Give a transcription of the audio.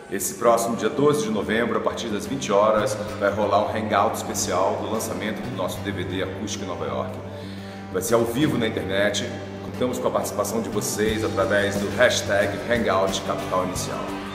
Esse próximo dia 12 de novembro, a partir das 20 horas, vai rolar um hangout especial do lançamento do nosso DVD Acústica em Nova York. Vai ser ao vivo na internet, contamos com a participação de vocês através do hashtag Hangout Capital Inicial.